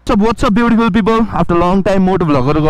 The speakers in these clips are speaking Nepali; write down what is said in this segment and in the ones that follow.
What's up beautiful people? After long time moto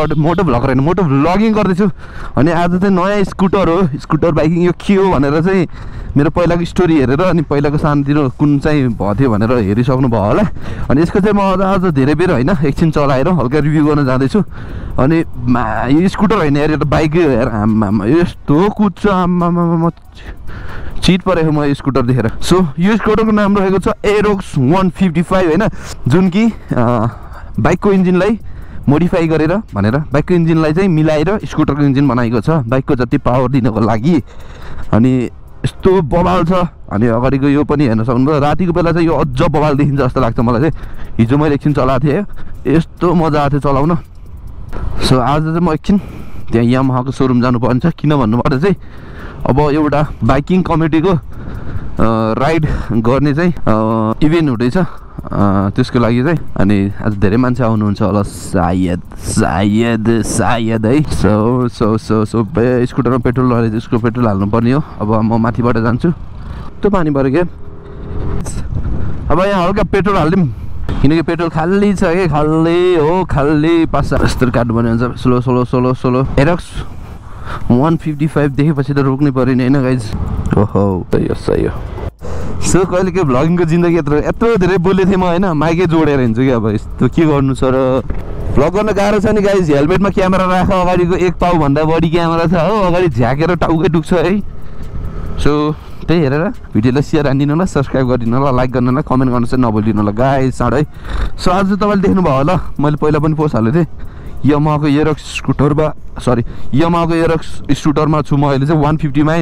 vlogging गर्दैछु अनि आज चाहिँ नयाँ स्कुटर हो स्कुटर बाइकिङ यो के हो भनेर चाहिँ मेरो पहिलाको स्टोरी हेरेर अनि पहिलाको सानोतिनो कुन चाहिँ भयो भनेर हेरिसक्नु भयो होला अनि यसको चाहिँ म आज धेरै बेर हैन एकछिन चलाएर हल्का रिभ्यू गर्न जाँदैछु अनि यो स्कुटर हैन यार यो त बाइक यार आम्मा यस्तो कुद्छ आम्मा चिट परेको म यो स्कुटर देखेर सो यो स्कुटरको नाम रहेको छ एरोक्स 155 हैन जुन कि बाइकको इन्जिनलाई मोडिफाई गरेर भनेर बाइकको इन्जिनलाई चाहिँ मिलाएर स्कुटरको इन्जिन बनाएको छ बाइकको जति पावर दिनको लागि अनि यस्तो बवाल छ अनि अगाडिको यो पनि हेर्न सक्नुभयो रातिको बेला चाहिँ यो अझ बवाल देखिन्छ जस्तो लाग्छ मलाई चाहिँ हिजो मैले एकछिन चलाएको थिएँ यस्तो मजा आएको थियो चलाउन सो आज चाहिँ म एकछिन त्यहाँ यामाहाको सोरुम जानुपर्ने छ किन भन्नुपर्दा चाहिँ अब एउटा बाइकिङ कमिटीको राइड गर्ने चाहिँ इभेन्ट हुँदैछ त्यसको लागि चाहिँ अनि आज धेरै मान्छे आउनुहुन्छ होला सायद है सो स्कुटरमा पेट्रोल लगाएर त्यसको पेट्रोल हाल्नुपर्ने हो अब म माथिबाट जान्छु त्यो पानी पऱ्यो क्या अब यहाँ हल्का पेट्रोल हालिदिउँ किनकि पेट्रोल खाली छ कि खाली पासा यस्तो काट्नु पर्ने हुन्छ स्लो एरोक्स 155 देखेपछि त रोक्नै पर्यो नि होइन गाइज ओहो सही हो सो कहिले के भ्लगिङको जिन्दगी यत्रो धेरै बोलेको थिएँ म होइन माइकै जोडेर हिँड्छु कि अब यस्तो के गर्नु छ र भ्लग गर्न गाह्रो छ नि गाइज हेलमेटमा क्यामेरा राख अगाडिको एक पाउभन्दा बढी क्यामेरा छ हो अगाडि झ्याकेर टाउकै दुख्छ है सो त्यही हेरेर भिडियोलाई सेयर हानिदिनु होला सब्सक्राइब गरिदिनु होला लाइक गर्नु होला कमेन्ट गर्नु चाहिँ नभुलिदिनु होला गाइज चाँडो है सो आज तपाईँले देख्नुभयो होला मैले पहिला पनि पोस्ट हालेको थिएँ यमाहाको एरोक्स स्कुटरमा यमाहाको एरोक्स स्कुटरमा छु म अहिले चाहिँ 150मा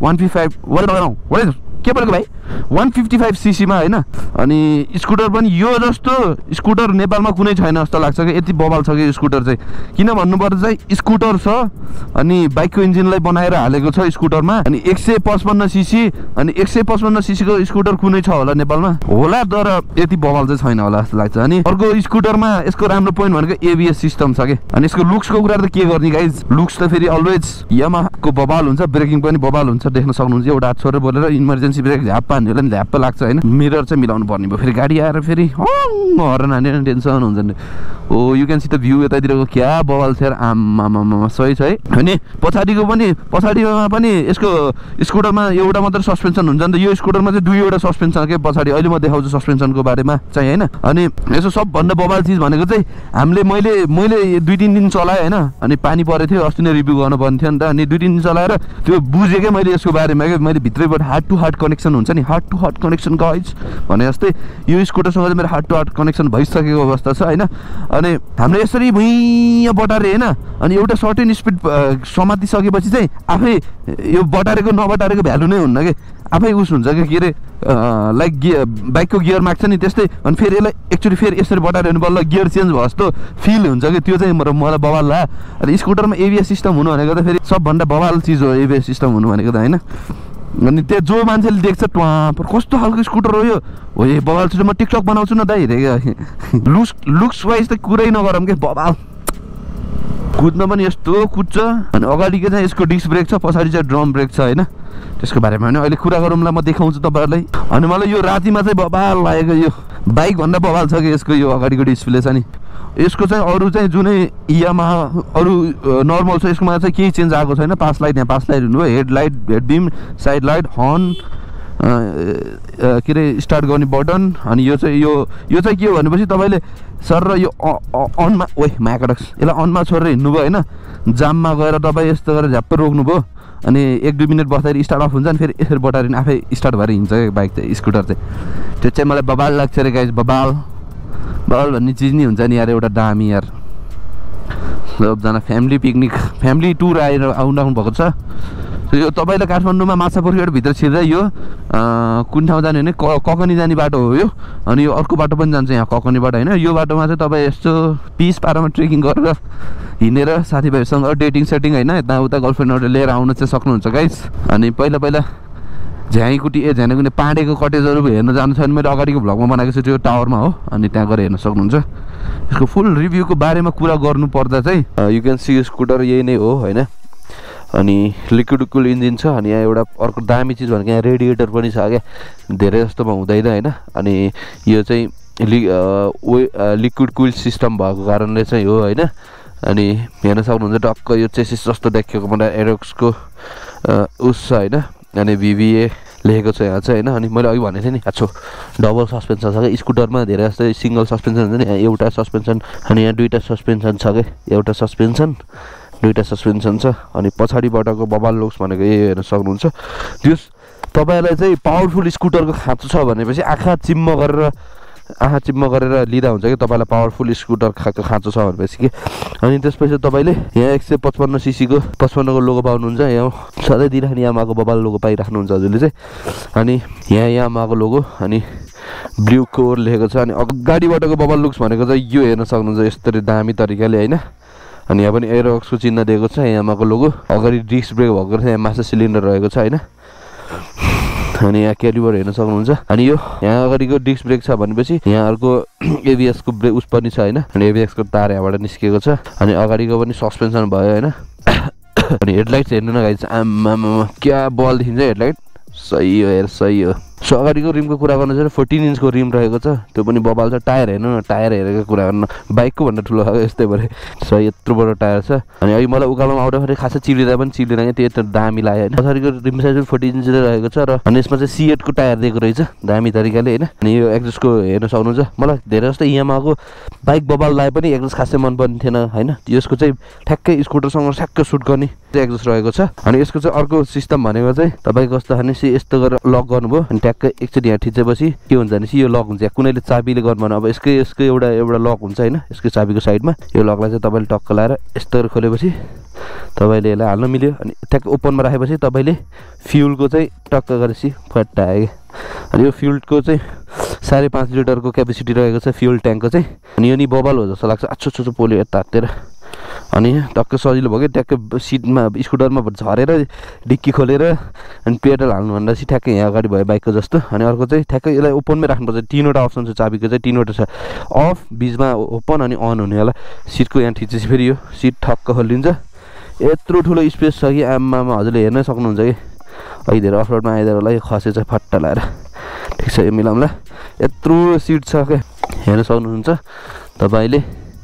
155 के परेको भाइ 155 सीसीमा होइन अनि स्कुटर पनि यो जस्तो स्कुटर नेपालमा कुनै छैन जस्तो लाग्छ कि यति बवाल छ कि स्कुटर चाहिँ किन भन्नुपर्दा चाहिँ स्कुटर छ अनि बाइकको इन्जिनलाई बनाएर हालेको छ स्कुटरमा अनि 155 सीसी अनि 155 सीसीको स्कुटर कुनै छ होला नेपालमा होला तर यति बवाल चाहिँ छैन होला जस्तो लाग्छ अनि अर्को स्कुटरमा यसको राम्रो पोइन्ट भनेको एबीएस सिस्टम छ कि अनि यसको लुक्सको कुरा त के गर्ने गाइज लुक्स त फेरि अलवेज यामाहाको बवाल हुन्छ ब्रेकिङ पनि बवाल हुन्छ देख्न सक्नुहुन्छ एउटा हात छोडेर बोलेर इमर्जेन्सी ब्रेक झ्याप्प हान्यो भने झ्याप्प लाग्छ होइन मिरर चाहिँ मिलाउनु पर्ने भयो फेरि गाडी आएर फेरि हर्न हानेर टेन्सन हुन्छ नि oh you can see the view यतातिरको क्या बवाल थियो आम्मामा सही छ है अनि पछाडिमा पनि यसको स्कुटरमा एउटा मात्र सस्पेन्सन हुन्छ नि त यो स्कुटरमा चाहिँ दुईवटा सस्पेन्सन के पछाडि अहिले म देखाउँछु सस्पेन्सनको बारेमा चाहिँ होइन अनि यसो सबभन्दा बवाल चिज भनेको चाहिँ हामीले मैले 2-3 दिन चलाएँ होइन अनि पानी परेको थियो अस्ति नै रिभ्यू गर्नुपर्ने थियो नि त अनि 2-3 दिन चलाएर त्यो बुझेँ क्या मैले यसको बारेमा क्या मैले भित्रैबाट हार्ट टु हार्ट कनेक्सन हुन्छ नि heart to heart connection guys भने जस्तै यो स्कुटरसँग चाहिँ मेरो हार्ट टु हार्ट कनेक्सन भइसकेको अवस्था छ होइन अनि हामीले यसरी भुइँ बटारे होइन अनि एउटा सर्टेन स्पिड समातिसकेपछि चाहिँ आफै यो बटारेको नबटारेको भ्यालु नै हुन्न कि आफै उस हुन्छ कि के अरे लाइक बाइकको गियर माग्छ नि त्यस्तै अनि फेरि यसलाई एक्चुअली फेरि यसरी बटाऱ्यो भने बल्ल गियर चेन्ज भयो जस्तो फिल हुन्छ कि त्यो चाहिँ मलाई बवाल लाग्यो र स्कुटरमा एबीएस सिस्टम हुनु भनेको त फेरि सबभन्दा बवाल चिज हो एबीएस सिस्टम हुनु भनेको त होइन अनि त्यो जो मान्छेले देख्छ कस्तो खालको स्कुटर हो यो हो ए बवाल छ म टिकटक बनाउँछु न दाइ लुक्स वाइज त कुरै नगरौँ के बवाल कुद्न पनि यस्तो कुद्छ अनि अगाडिको चाहिँ यसको डिस्क ब्रेक छ पछाडि चाहिँ ड्रम ब्रेक छ होइन त्यसको बारेमा होइन अहिले कुरा गरौँला म देखाउँछु तपाईँहरूलाई अनि मलाई यो रातिमा चाहिँ बवाल लागेको यो बाइक भन्दा बवाल छ कि यसको यो अगाडिको डिस्प्ले छ नि यसको चाहिँ अरू चाहिँ जुनै यामाहा अरू नर्मल छ यसकोमा चाहिँ केही चेन्ज आएको छैन पास लाइट हुनुभयो headlight head beam side light horn के अरे स्टार्ट गर्ने बटन अनि यो चाहिँ के हो भनेपछि तपाईँले सर र यो अनमा म्याकडक्स यसलाई अनमा छोडेर हिँड्नुभयो होइन जाममा गएर तपाईँ यस्तो गरेर झ्याप्प रोक्नुभयो अनि 1-2 मिनट बस्दाखेरि स्टार्ट अफ हुन्छ नि फेरि यसरी बटाएर आफै स्टार्ट भएर हिँड्छ क्या बाइक चाहिँ स्कुटर चाहिँ त्यो चाहिँ मलाई बवाल लाग्छ अरे गाइज बवाल भन्ने चिज नि हुन्छ नि यार एउटा दामी यार सबजना फ्यामिली पिकनिक फ्यामिली टुर आएर आउनु भएको छ यो तपाईँले काठमाडौँमा माछापुरबाट भित्र छिर्दा यो कुन ठाउँ जाने भने ककनी जाने बाटो हो यो अनि यो अर्को बाटो पनि जान्छ यहाँ ककनीबाट होइन यो बाटोमा चाहिँ तपाईँ यस्तो पिस पारामा ट्रेकिङ गरेर हिँडेर साथीभाइसँग डेटिङ सेटिङ होइन यताउता गर्लफ्रेन्डहरू लिएर आउन चाहिँ सक्नुहुन्छ गाइस अनि पहिला झ्यानेकुने पाँडेको कटेजहरू हेर्न जानु छ भने मैले अगाडिको भ्लगमा बनाएको छु त्यो टावरमा हो अनि त्यहाँ गएर हेर्न सक्नुहुन्छ यसको फुल रिभ्यूको बारेमा कुरा गर्नु पर्दा चाहिँ यु क्यान सी स्कुटर यही नै हो होइन अनि लिक्विड कुल इन्जिन छ अनि यहाँ एउटा अर्को दामी चिज भनेको यहाँ रेडिएटर पनि छ क्या धेरै जस्तोमा हुँदैन होइन अनि यो चाहिँ लिक्विड कुल सिस्टम भएको कारणले चाहिँ हो हैन। अनि हेर्न सक्नुहुन्छ टक्क यो चेसिस जस्तो देखिएको मलाई एरोक्सको उस छ हैन। अनि VVA लेखेको छ यहाँ चाहिँ हैन। अनि मैले अघि भनेको थिएँ नि आछो डबल सस्पेन्सन छ के स्कुटरमा धेरै जस्तै सिंगल सस्पेन्सन हुन्छ नि, यहाँ एउटा सस्पेन्सन अनि यहाँ दुईटा सस्पेन्सन छ के, एउटा सस्पेन्सन दुईटा सस्पेन्सन छ। अनि पछाडिबाटको बबाल लुक्स भनेको हेर्न सक्नुहुन्छ। त्यो तपाईलाई चाहिँ पावरफुल स्कुटरको खाँचो छ भनेपछि आँखा चिम्म गरेर लिँदा हुन्छ कि तपाईलाई पावरफुल स्कुटर खाँचो छ भनेपछि कि। अनि त्यसपछि तपाईले यहाँ 155 सीसी को 55 को लोगो पाउनुहुन्छ। यहाँ सधैँ दिइराख्ने यामाहाको बबाल लोगो पाइराख्नुहुन्छ हजुरले चाहिँ। अनि यहाँ यामाहाको लोगो अनि ब्लू कोर लेखेको छ। अनि अगाडिबाटको बबाल लुक्स भनेको चाहिँ यो हेर्न सक्नुहुन्छ यस्तरी दामी तरिकाले हैन। अनि यहाँ पनि एरोक्सको चिन्ह दिएको छ, यामाहाको लोगो। अगाडि डिस्क ब्रेक भएको छ, यहाँ मास्टर सिलिन्डर रहेको छ हैन। अनि यहाँ क्यालिबर हेर्न सक्नुहुन्छ। अनि यो यहाँ अगाडिको डिस्क ब्रेक छ भनेपछि यहाँ अर्को ABS को ब्रेक उस पनि छ हैन। अनि ABS को तार यहाँबाट निस्केको छ। अनि अगाडिको पनि सस्पेन्सन भयो हैन। अनि हेडलाइट्स हेर्नु न गाइस, आम्मामा क्या बल देखिन्छ हेडलाइट, सही हो यार सही हो। सो अगाडिको रिमको कुरा गर्नु छ 14 इन्चको रिम रहेको छ, त्यो पनि बबाल छ। टायर हेर्नु न, टायर हेरेको कुरा गर्नु बाइकको भन्दा ठुलो खालको यस्तै भरे सही यत्रो बडो टायर छ। अनि अहिले मलाई उकालोमा आउँदाखेरि खासै चिल्लिँदा पनि चिल्लिँदैन कि त्यो दामी लाग्यो हैन। पछाडिको रिम साइज 14 इन्च रहेको छ र अनि यसमा चाहिँ C8 को टायर दिएको रहेछ दामी तरिकाले हैन। अनि यो एक्जस्टको हेर्न सक्नुहुन्छ। मलाई धेरै जस्तो यामाहाको बाइक बबाल लाए पनि एक्जस्ट खासै मन पर्ने थिएन हैन। यसको चाहिँ ठ्याक्कै स्कुटरसँग ठ्याक्कै सुट गर्ने एक्जस्ट रहेको छ। अनि यसको चाहिँ अर्को सिस्टम भनेको चाहिँ तपाईको कस्तो खाने यस्तो गरेर लक गर्नुभयो अनि ट्याक्कै एकचोटि यहाँ थिचेपछि के हुन्छ भने यो लक हुन्छ। कुनैले चाबीले गर्नु भने अब यसको एउटा लक हुन्छ हैन, यसको चाबीको साइडमा यो लकलाई चाहिँ तपाईले टक्क लाएर यस्तो गरेर खोलेपछि तपाईले यसलाई हाल्न मिल्यो। अनि ट्याक्क ओपनमा राखेपछि तपाईले फ्युलको चाहिँ टक्क गरेपछि फट्टा आयो। अनि यो फ्युलको चाहिँ 5.5 लिटरको क्यापेसिटी रहेको छ फ्युल ट्याङ्कको चाहिँ। अनि यो नि बबल हो जस्तो लाग्छ, अच्छो पोल्यो यता हातेर। अनि टक्क सजिलो भयो कि ट्याक्क सिटमा स्कुटरमा झरेर डिक्की खोलेर अनि पेडल हाल्नुभन्दा चाहिँ ठ्याक्कै यहाँ अगाडि भयो बाइकको जस्तो। अनि अर्को चाहिँ ठ्याक्कै यसलाई ओपनमै राख्नुपर्छ। 3वटा अप्सन छ चाबीको चाहिँ, 3वटा छ, अफ, बिचमा ओपन अनि अन हुने होला। सिटको यहाँ थिचेपछि फेरि यो सिट ठक्क खोलिन्छ। यत्रो ठुलो स्पेस छ कि आम्मामा हजुरले हेर्नै सक्नुहुन्छ कि। अहिले धेरै अफरोडमा आइदिएर यो खसेछ फट्टा लाएर, ठिक छ यो मिलाउँला। यत्रो सिट छ क्या हेर्न सक्नुहुन्छ तपाईँले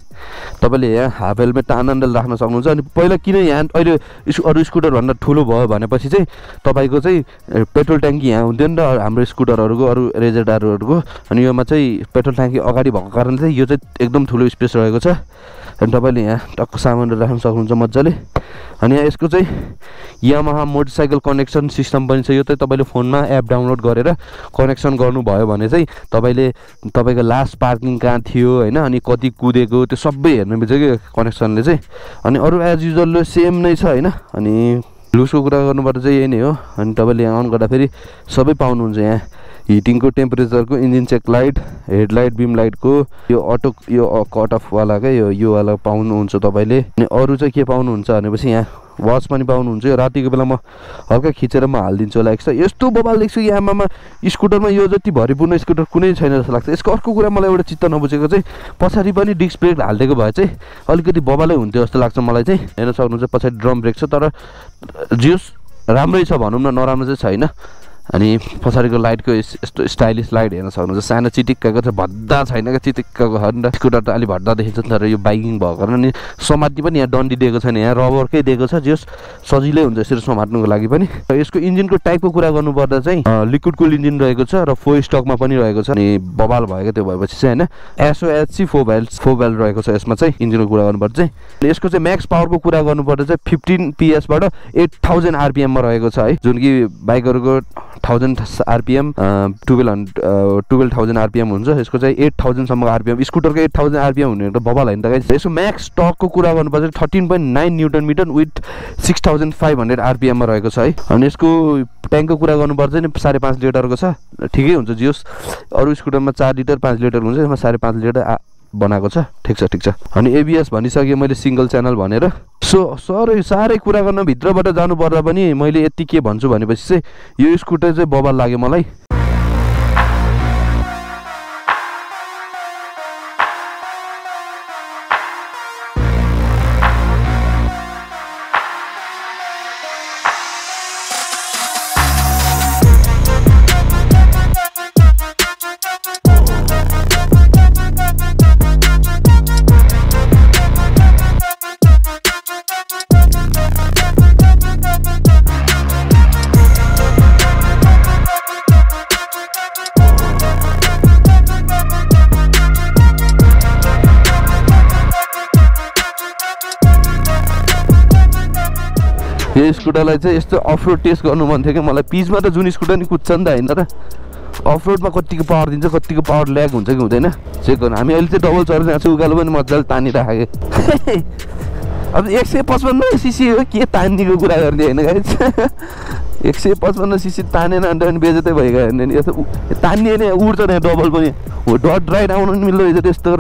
यहाँ हाफ हेलमेट तानेर राख्न सक्नुहुन्छ। अनि पहिला किन यहाँ अहिले अरू स्कुटर भन्दा ठुलो भयो भनेपछि चाहिँ तपाईँको चाहिँ पेट्रोल ट्याङ्की यहाँ हुन्थ्यो नि त हाम्रो स्कुटरहरूको अरू रेजेडारहरूको। अनि योमा चाहिँ पेट्रोल ट्याङ्की अगाडि भएको कारणले चाहिँ यो चाहिँ एकदम ठुलो स्पेस रहेको छ। अनि तपाईँले यहाँ टक्क सामानहरू राख्न सक्नुहुन्छ मजाले। अनि यहाँ यसको चाहिँ यामाहा मोटरसाइकल कनेक्सन सिस्टम पनि छ। यो चाहिँ तपाईँले फोनमा एप डाउनलोड गरेर कनेक्सन गर्नुभयो भने चाहिँ तपाईँको लास्ट पार्किङ कहाँ थियो हैन, अनि कति कुदेको त्यो सबै हेर्न मिल्छ कि कनेक्सनले चाहिँ। अनि अरू एज युजल सेम नै छ हैन। अनि लुजको कुरा गर्नुपर्दा चाहिँ यही नै हो। अनि तपाईँले यहाँ अन गर्दाखेरि सबै पाउनुहुन्छ। यहाँ हिटिङको टेम्परेचरको engine check light, headlight, beam लाइटको यो अटो यो कट अफ वाला क्या यो वाला पाउनुहुन्छ तपाईँले। अनि अरू चाहिँ के पाउनुहुन्छ भनेपछि यहाँ वाच पनि पाउनुहुन्छ। यो रातिको बेला म हल्का खिचेर म हालिदिन्छु होला एक्स्ट्रा। यस्तो बबाल देख्छु कि आमामा स्कुटरमा यो जति भरिपूर्ण स्कुटर कुनै छैन जस्तो लाग्छ। यसको अर्को कुरा मलाई एउटा चित्त नबुझेको चाहिँ पछाडि पनि डिस्क ब्रेक हालिदिएको भए चाहिँ अलिकति बबालै हुन्थ्यो जस्तो लाग्छ मलाई चाहिँ। हेर्न सक्नुहुन्छ पछाडि ड्रम ब्रेक छ, तर जियोस् राम्रै छ भनौँ न, नराम्रो चाहिँ छैन। अनि पछाडिको लाइटको यस्तो स्टाइलिस लाइट हेर्न सक्नुहुन्छ, सानो चिटिक्काको छ, भद्दा छैन क्या चिटिक्काको होइन। स्कुटर त अलिक भद्दा देखिन्छ तर यो बाइकिङ भएको कारण अनि समात्ने पनि यहाँ डन्डी दिएको छैन, यहाँ रबरकै दिएको छ, जस सजिलै हुन्छ यसरी समात्नुको लागि पनि। र यसको इन्जिनको टाइपको कुरा गर्नुपर्दा चाहिँ लिक्विड कुल इन्जिन रहेको छ र 4 स्टकमा पनि रहेको छ। अनि बबाल भएको त्यो भएपछि चाहिँ होइन SOHC 4 भेल रहेको छ यसमा चाहिँ इन्जिनको कुरा गर्नुपर्दा चाहिँ। यसको चाहिँ म्याक्स पावरको कुरा गर्नुपर्दा चाहिँ 15 PS बाट 8000 RPM मा रहेको छ है, जुन कि बाइकहरूको 1000 RPM 12,000 RPM हुन्छ। यसको चाहिँ 8000 सम्मको RPM, स्कुटरको 8000 RPM हुने त बबाल होइन त गाइस। यसको म्याक्स टर्कको कुरा गर्नुपर्दा 13.9 न्युटन मिटर विथ 6500 RPM मा रहेको छ है। अनि यसको ट्याङ्कको कुरा गर्नुपर्दा चाहिँ 5.5 लिटरको छ, ठिकै हुन्छ जियोस्। अरू स्कुटरमा 4 लिटर 5 लिटर हुन्छ, यसमा 5.5 लिटर बनाएको छ, ठिक छ। अनि ABS भनिसकेँ मैले सिंगल च्यानल भनेर। सो साह्रै कुरा गर्न भित्रबाट जानु पर्दा पनि मैले यति के भन्छु भनेपछि चाहिँ यो स्कुटर चाहिँ बबाल लाग्यो मलाई। स्कुटरलाई चाहिँ यस्तो अफरोड टेस्ट गर्नु मन थियो कि मलाई पिचमा त जुन स्कुटर नि कुद्छ नि त होइन र अफरोडमा कतिको पावर दिन्छ कतिको पावर ल्याग हुन्छ कि हुँदैन चेक गर्नु हामी अहिले चाहिँ डबल चढिरहेको छु उकालो पनि मजाले तानिराखेँ अब 155 सीसी हो के तान्नेको कुरा गर्ने होइन गाइस 155 सीसी तानेन अन्त अनि बेजेतै भइगयो भने नि यस्तो तान्ने नै उड्छ नि डबल पनि हो डट राइड आउनु नि मिल्दो रहेछ त्यस्तो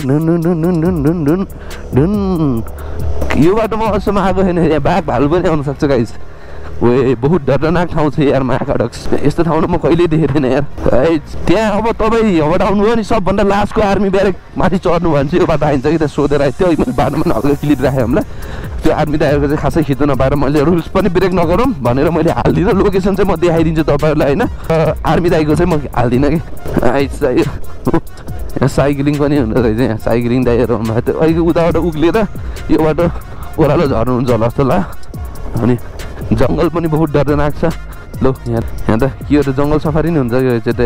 यो बाटोमा अहिलेसम्म आएको छैन यहाँ बाघ भालु पनि आउन सक्छ गाइस ओए बहुत डरनाक ठाउँ छ यार महाकाडक्स यस्तो ठाउँमा म कहिल्यै देखेको थिएन यार त्यहाँ अब तपाईँ यहाँबाट आउनुभयो नि सबभन्दा लास्टको आर्मी ब्यारेक माथि चढ्नु भयो भने चाहिँ यो बाटो आइन्छ कि त्यहाँ सोधेर आएको थियो मैले बाटोमा पनि हल्का क्लिप राखेँ हामीलाई त्यो आर्मी दाइहरूको चाहिँ खासै खिच्नु नपाएर मैले रुल्स पनि ब्रेक नगरौँ भनेर मैले हाल्दिनँ लोकेसन चाहिँ म देखाइदिन्छु तपाईँहरूलाई होइन आर्मी दाइको चाहिँ म हाल्दिनँ कि आइस यहाँ साइक्लिङ पनि हुँदो रहेछ यहाँ साइक्लिङ दाइहरू अहिले उताबाट उक्लिएर यो बाटो ओह्रालो झर्नुहुन्छ होला जस्तो ला अनि जङ्गल पनि बहुत डरनाक छ लो यहाँ त के हो त जङ्गल सफारी नै हुन्छ यो चाहिँ त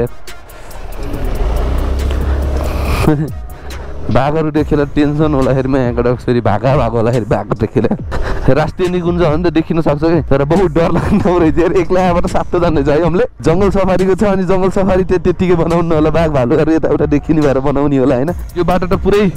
बाघहरू देखेर टेन्सन होलाखेरिमा यहाँबाट फेरि भागा भएको होलाखेरि भाग देखेर राष्ट्रिय निकुञ्ज हो भने त देखिन सक्छ कि तर बहुत डर लाग्ने ठाउँ रहेछ यार एक्लै यहाँबाट 7 जाने छ है हामीले जङ्गल सफारीको छ अनि जङ्गल सफारी त्यतिकै बनाउनु होला बाघ भालुहरू यताउता देखिने भएर बनाउने होला होइन यो बाटो त पुरै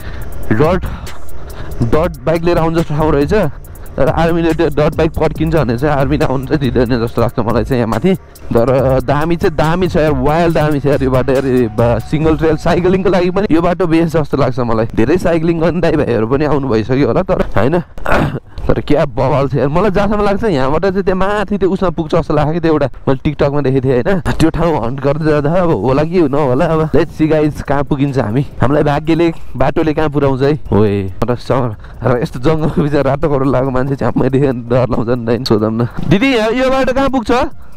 डट बाइक लिएर आउनु जस्तो ठाउँ रहेछ तर आर्मीले त्यो डट बाइक पड्किन्छ भने चाहिँ आर्मीले आउनु चाहिँ दिँदैन जस्तो लाग्छ मलाई चाहिँ यहाँ माथि तर दामी चाहिँ दामी छ यार वाइल्ड दामी छ यार यो बाटो यार सिङ्गल ट्रेल साइक्लिङको लागि पनि यो बाटो बेस्ट जस्तो लाग्छ मलाई धेरै साइक्लिङ गर्ने दाइ भाइहरू पनि आउनु भइसक्यो होला तर होइन तर क्या बवाल छ यार मलाई जहाँसम्म लाग्छ यहाँबाट चाहिँ त्यो माथि त्यो उसमा पुग्छ जस्तो लाग्यो त्यो एउटा मैले टिकटकमा देखेको थिएँ होइन त्यो ठाउँ हन्ट गर्दै जाँदा अब होला कि नहोला अब लेट्स सी गाइस कहाँ पुगिन्छ हामी हामीलाई भाग्यले बाटोले कहाँ पुऱ्याउँछ है होए र यस्तो जङ्गलको बिचमा रातो करोड लागेको मान्छे चाहिँ मैले देखेँ डर लाउँछ नि त सोधौँ न दिदी यो बाटो कहाँ पुग्छ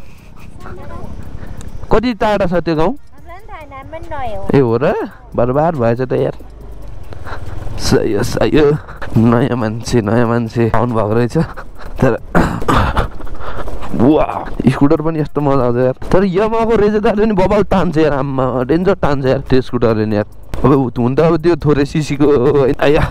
कति टाढा छ त्यो गाउँ ए हो र बर्बाद भएछ त यार सही हो नयाँ मान्छे आउनु भएको रहेछ तर वा स्कुटर पनि यस्तो मजा आउँछ यार तर यमाको रेजेदारले पनि बबाल तान्छ यार आम्मा डेन्जर तान्छ यार त्यो स्कुटरले नि यार अब हुन त अब त्यो थोरै सिसीको आया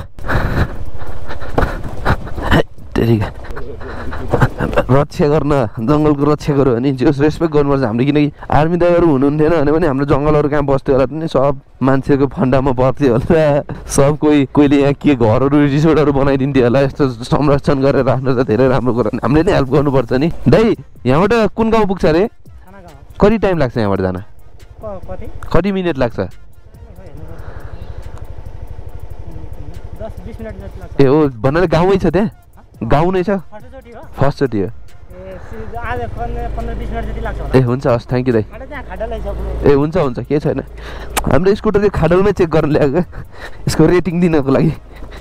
रक्षा गर्न जङ्गलको रक्षा गऱ्यो भने जस रेस्पेक्ट गर्नुपर्छ हामीले किनकि आर्मी दाइहरू हुनुहुन्थेन भने पनि हाम्रो जङ्गलहरू कहाँ बस्थ्यो होला नि सब मान्छेको फन्डामा बस्थ्यो होला सब कोहीले यहाँ के घरहरू रिसोर्टहरू बनाइदिन्थ्यो होला यस्तो संरक्षण गरेर राख्नु त धेरै राम्रो कुरा हामीले नै हेल्प गर्नुपर्छ नि दाइ यहाँबाट कुन गाउँ पुग्छ अरे कति टाइम लाग्छ यहाँबाट जान कति मिनट लाग्छ 10-20 मिनट जति लाग्छ ए हो भन्नाले गाउँमै छ त्यहाँ गाउँ नै छ फर्स्टचोटि हो ए हुन्छ हस् थ्याङ्क यू दाइ ए हुन्छ केही छैन हाम्रो स्कुटर चाहिँ खाडलमै चेक गर्न ल्याएको यसको रेटिङ दिनको लागि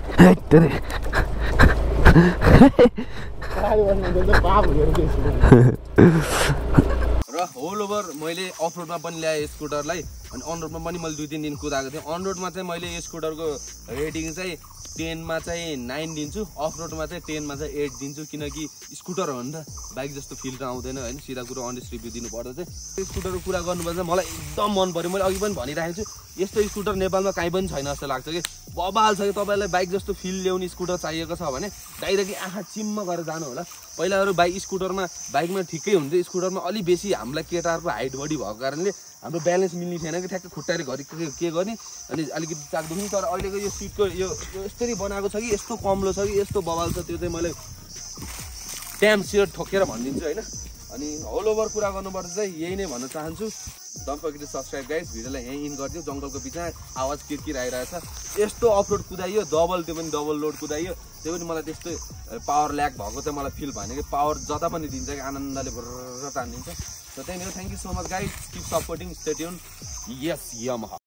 र होल ओभर मैले अफ रोडमा पनि ल्याएँ स्कुटरलाई अनि अन रोडमा पनि मैले 2-3 दिन कुदाएको थिएँ अन रोडमा चाहिँ मैले यो स्कुटरको रेटिङ चाहिँ 10 मा चाहिँ 9 दिन्छु अफ रोडमा चाहिँ 10 मा चाहिँ 8 दिन्छु किनकि स्कुटर हो नि त बाइक जस्तो फिल त आउँदैन होइन सिधा कुरो अनेस्ट रिभ्यू दिनुपर्दा चाहिँ स्कुटरको कुरा गर्नुपर्दा मलाई एकदम मन पर्यो मैले अघि पनि भनिरहेको छु यस्तो स्कुटर नेपालमा कहीँ पनि छैन जस्तो लाग्छ कि बबाल छ कि तपाईँलाई बाइक जस्तो फिल ल्याउने स्कुटर चाहिएको छ भने डाइरेक्टली आँखा चिम्म गरेर जानु होला पहिलाहरू बाइकमा ठिकै हुन्थ्यो स्कुटरमा अलि बेसी हामीलाई केटाहरूको हाइट बडी भएको कारणले हाम्रो ब्यालेन्स मिल्ने थिएन कि ठ्याक्कै खुट्टाले घरि के गर्ने अनि अलिकति चाक्दो नि तर अहिलेको यो सिटको यो यस्तरी बनाएको छ कि यस्तो कम्लो छ कि यस्तो बवाल छ त्यो चाहिँ मैले ट्याम सियर ठोकेर भनिदिन्छु होइन अनि होल ओभर कुरा गर्नुपर्दा चाहिँ यही नै भन्न चाहन्छु don't forget to subscribe guys भिडियोलाई यहीँ इन गरिदियो जङ्गलको बिचमा आवाज किरकिर आइरहेछ यस्तो अफरोड कुदाइयो त्यो पनि डबल लोड कुदाइयो त्यो पनि मलाई त्यस्तो पावर ल्याक भएको चाहिँ मलाई फिल भएन कि पावर जता पनि दिन्छ कि आनन्दले भर्र तानिदिन्छ सो त्यही हो thank you so much guys keep supporting stay tune यस यामाहा